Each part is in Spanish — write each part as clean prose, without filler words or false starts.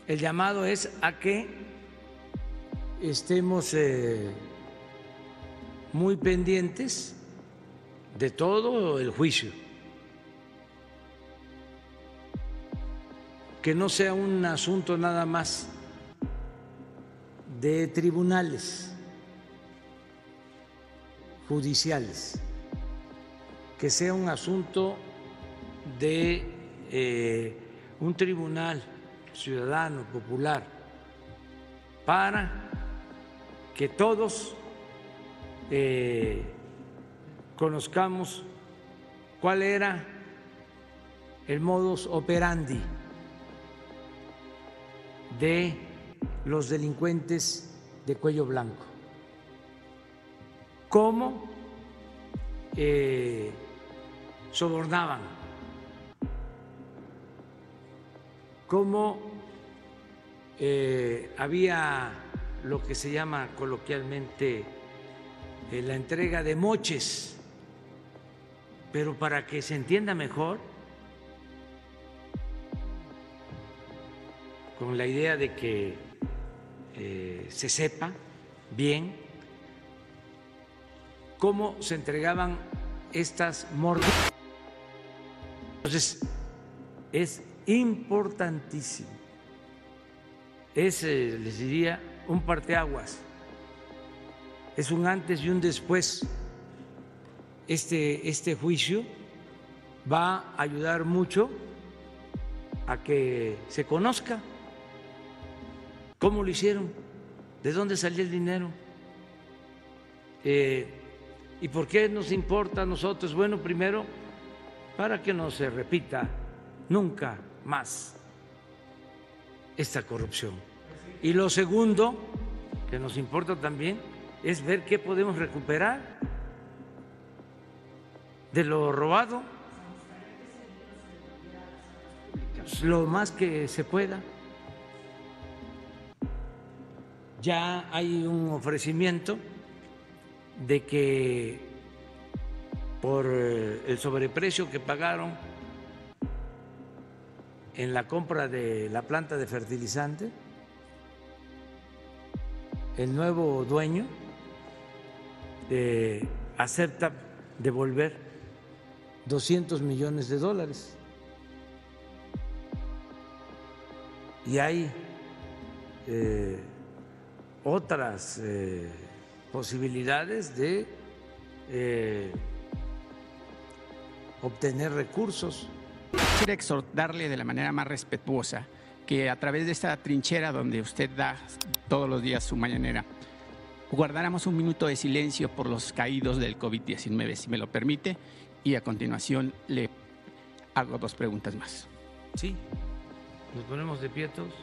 el llamado es a que estemos muy pendientes de todo el juicio, que no sea un asunto nada más de tribunales judiciales, que sea un asunto de un tribunal ciudadano, popular, para que todos conozcamos cuál era el modus operandi de los delincuentes de cuello blanco, cómo sobornaban, cómo había lo que se llama coloquialmente la entrega de moches, pero para que se entienda mejor, con la idea de que se sepa bien cómo se entregaban estas mordidas. Entonces, es importantísimo, es, les diría, un parteaguas, es un antes y un después. Este juicio va a ayudar mucho a que se conozca cómo lo hicieron, de dónde salió el dinero, y por qué nos importa a nosotros. Bueno, primero, para que no se repita nunca más esta corrupción. Y lo segundo, que nos importa también, es ver qué podemos recuperar de lo robado, lo más que se pueda. Ya hay un ofrecimiento de que por el sobreprecio que pagaron en la compra de la planta de fertilizante, el nuevo dueño acepta devolver $200 millones. Y hay otras posibilidades de obtener recursos. Quisiera exhortarle de la manera más respetuosa que a través de esta trinchera donde usted da todos los días su mañanera, guardáramos un minuto de silencio por los caídos del COVID-19, si me lo permite, y a continuación le hago 2 preguntas más. Sí, nos ponemos de pie todos.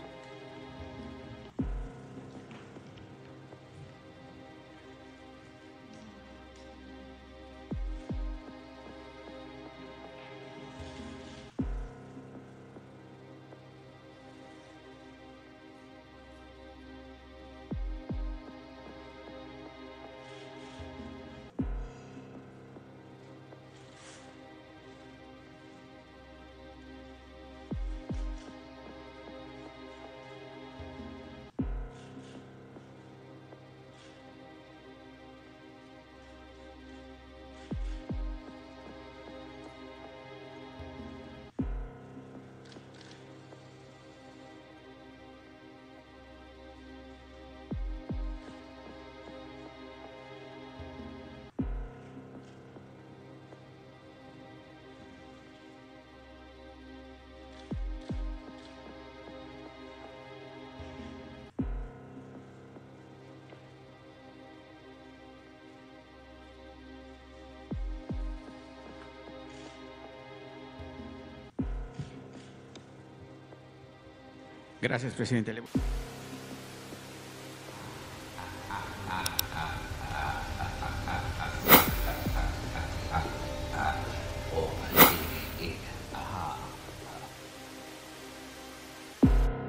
Gracias, presidente.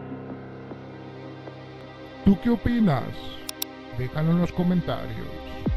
¿Tú qué opinas? Déjalo en los comentarios.